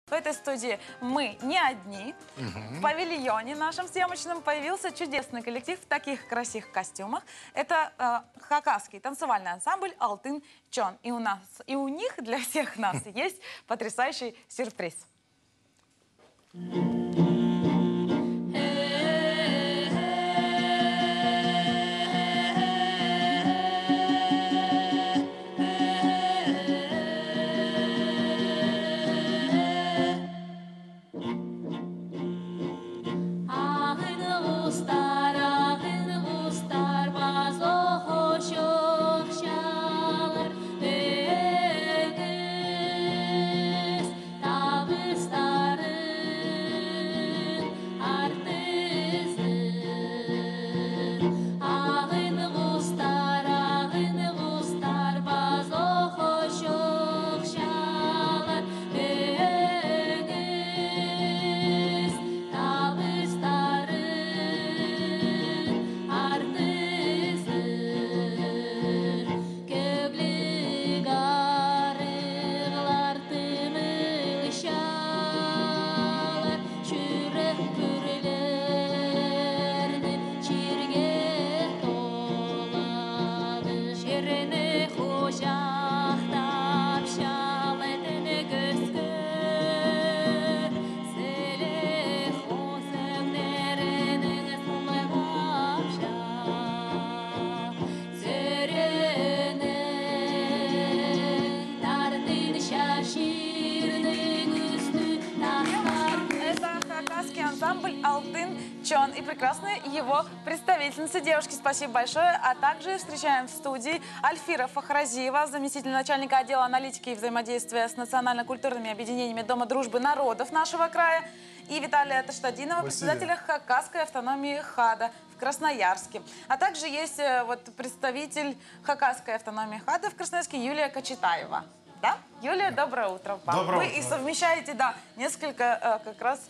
В этой студии мы не одни. В павильоне нашем съемочном появился чудесный коллектив в таких красивых костюмах. Это хакасский танцевальный ансамбль «Алтын Чон». И у них для всех нас есть потрясающий сюрприз. Ансамбль «Алтын Чон» и прекрасная его представительница. Девушки, спасибо большое. А также встречаем в студии Альфира Фахразиева, заместитель начальника отдела аналитики и взаимодействия с национально-культурными объединениями Дома дружбы народов нашего края, и Виталия Таштадинова, председателя Хакасской автономии ХАДа в Красноярске. А также есть представитель Хакасской автономии ХАДа в Красноярске Юлия Кочетаева. Да? Юлия, доброе утро вам. Доброе Вы утро. и совмещаете, да, несколько как раз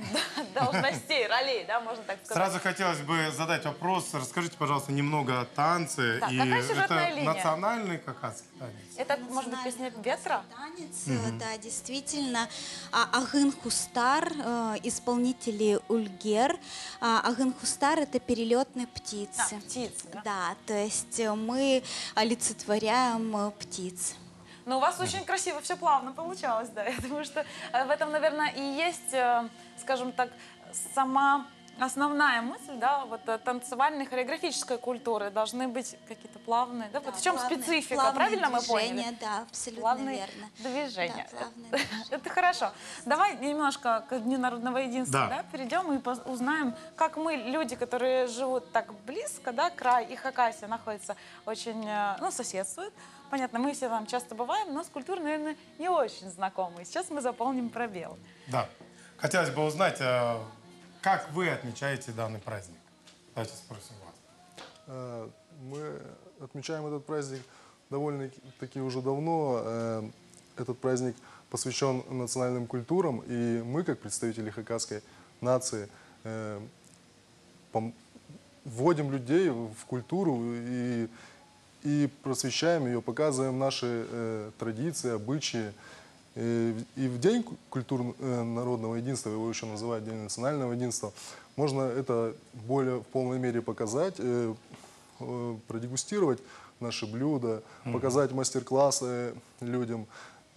должностей, ролей, да, можно так сказать. Сразу хотелось бы задать вопрос. Расскажите, пожалуйста, немного о танце. Да, и какая сюжетная это линия? Национальный хакасский танец? Это, может быть, песня «Ветра»? Танец, да, действительно. Агын Хустар, исполнители Ульгер. Агын Хустар — это перелетные птицы. Птицы, да? Да, то есть мы олицетворяем птиц. Но у вас очень красиво, все плавно получалось, да. Я думаю, что в этом, наверное, и есть, скажем так, сама основная мысль, да, вот танцевальной хореографической культуры должны быть какие-то плавные, да, вот в чем специфика, правильно мы поняли? Да, абсолютно плавные верно. движения. Да, плавные движения. Это хорошо. Давай немножко к Дню народного единства, да, перейдем и узнаем, как мы, люди, которые живут так близко, да, край и Хакасия находится очень, ну, соседствуют. Понятно, мы все там часто бываем, но с культурой, наверное, не очень знакомы. Сейчас мы заполним пробел. Да. Хотелось бы узнать, как вы отмечаете данный праздник? Давайте спросим вас. Мы отмечаем этот праздник довольно-таки уже давно. Этот праздник посвящен национальным культурам, и мы, как представители хакасской нации, вводим людей в культуру и просвещаем ее, показываем наши традиции, обычаи. И в День народного единства, его еще называют День национального единства, можно это в полной мере показать, продегустировать наши блюда, показать мастер-классы людям,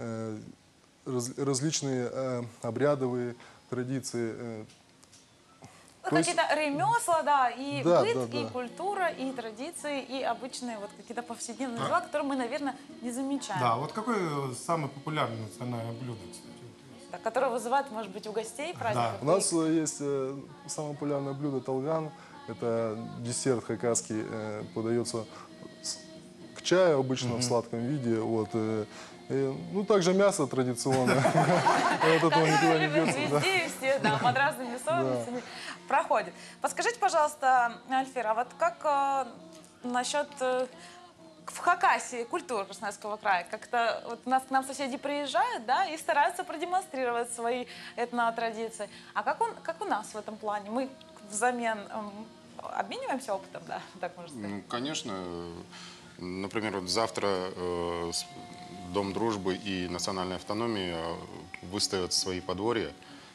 различные обрядовые традиции. Какие-то ремесла, да, и да, быт, да, и да. культура, и традиции, и обычные вот какие-то повседневные дела, которые мы, наверное, не замечаем. Да, вот какое самое популярное национальное блюдо, кстати? Да, которые вызывают, может быть, у гостей праздников. У нас есть самое популярное блюдо талган. Это десерт хакасский, подается к чаю, обычно в сладком виде. Вот, ну, также мясо традиционное. От этого никуда не деться. Везде, все, да, под разными соусами проходит. Подскажите, пожалуйста, Альфира, а вот как насчет в Хакасии культуры Красноярского края? Как-то вот к нам соседи приезжают, да, и стараются продемонстрировать свои этнотрадиции. А как у нас в этом плане? Мы взамен обмениваемся опытом, да, так можно сказать? Ну, конечно. Например, вот завтра Дом дружбы и национальной автономии выставят свои подворья.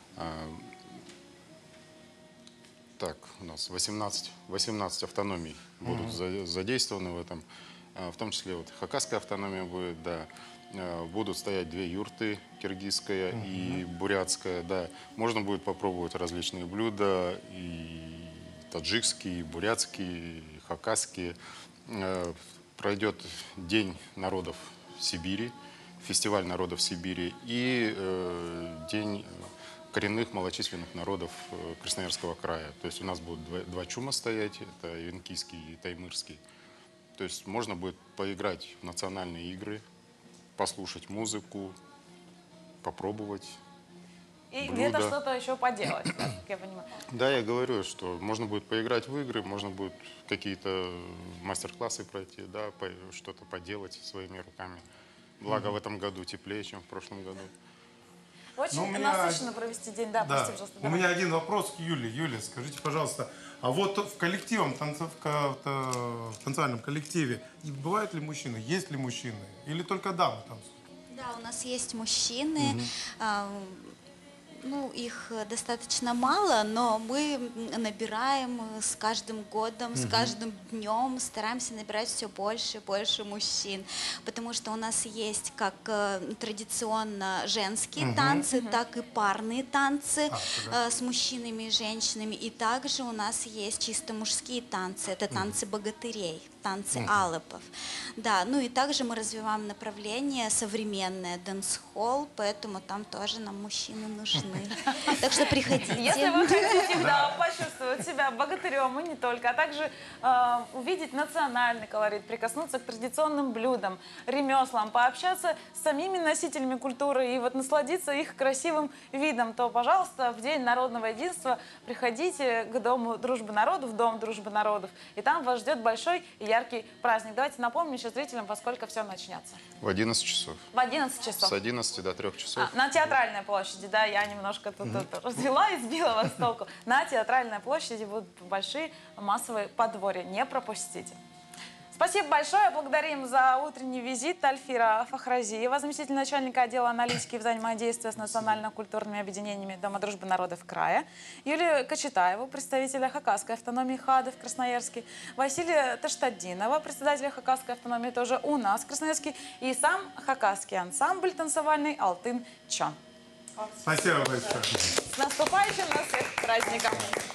Так, у нас 18 автономий будут задействованы в этом. В том числе вот хакасская автономия будет, да. Будут стоять 2 юрты, киргизская и бурятская, да. Можно будет попробовать различные блюда, и таджикские, и бурятские, и хакасские. Пройдет День народов Сибири, фестиваль народов Сибири и День коренных малочисленных народов Красноярского края. То есть у нас будут 2 чума стоять, это венкийский и таймырский. То есть можно будет поиграть в национальные игры, послушать музыку, попробовать И блюда. где-то что-то еще поделать, да, как я понимаю. Да, я говорю, что можно будет поиграть в игры, можно будет какие-то мастер-классы пройти, да, что-то поделать своими руками. Благо в этом году теплее, чем в прошлом году. Очень Ну, у меня- насыщенно провести день. Да, Да. прости, пожалуйста. У давай. меня один вопрос к Юле. Юля, скажите, пожалуйста, а вот в коллективном, в танцевальном коллективе бывают ли мужчины? Есть ли мужчины? Или только дамы танцуют? Да, у нас есть мужчины. Ну, их достаточно мало, но мы набираем с каждым годом, с каждым днем стараемся набирать все больше и больше мужчин, потому что у нас есть как традиционно женские танцы, так и парные танцы с мужчинами и женщинами, и также у нас есть чисто мужские танцы, это танцы богатырей, танцы алыпов. Да, ну и также мы развиваем направление современное, дэнс-холл, поэтому там тоже нам мужчины нужны. Так что приходите. Если вы хотите, да, почувствовать себя богатырем и не только, а также увидеть национальный колорит, прикоснуться к традиционным блюдам, ремеслам, пообщаться с самими носителями культуры и вот насладиться их красивым видом, то, пожалуйста, в День народного единства приходите к Дому дружбы народов, в Дом дружбы народов, и там вас ждет большой и яркий праздник. Давайте напомним еще зрителям, во сколько все начнется. В 11 часов. В 11 часов. С 11 до 3 часов. На Театральной площади, да, я немножко тут развела и сбила вас с толку. На Театральной площади будут большие массовые подворья, не пропустите. Спасибо большое, благодарим за утренний визит Альфира Фахразиева, заместитель начальника отдела аналитики и взаимодействия с национально-культурными объединениями Дома дружбы народов края, Юлию Кочетаеву, представителя Хакасской автономии ХАДы в Красноярске, Василия Таштадинова, председателя Хакасской автономии тоже у нас в Красноярске, и сам хакасский ансамбль танцевальный «Алтын Чон». Спасибо большое. С наступающим нас всех праздником!